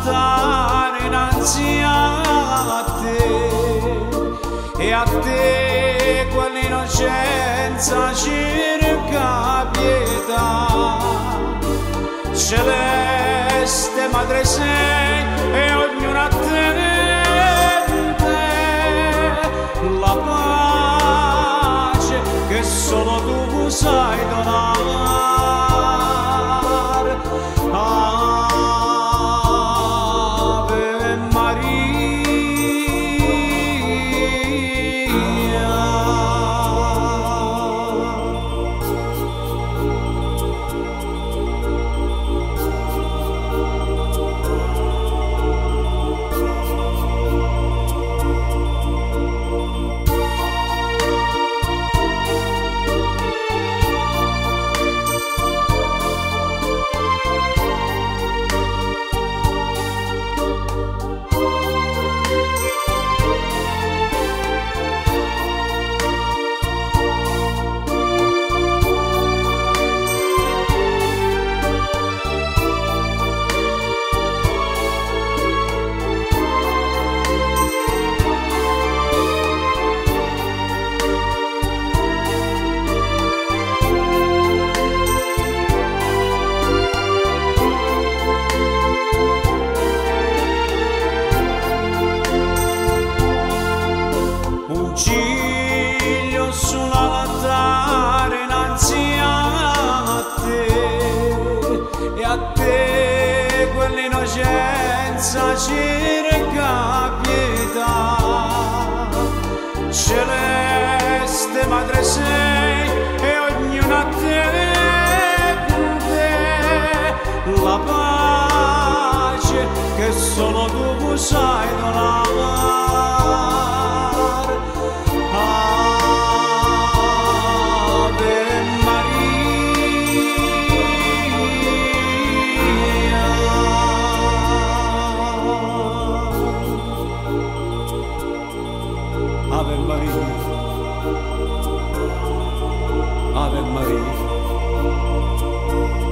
all'altare innanzi a te, e a te quell'innocenza cerca pietà. Celeste Madre sei e ognuno attende la pace che solo tu sai donare. Ave Maria. Ciglio sull'altare innanzi a te, e a te quell'innocenza cerca pietà. Celeste Madre sei e ognuno attende la pace che solo tu sai donare. Ave Maria, Ave Maria.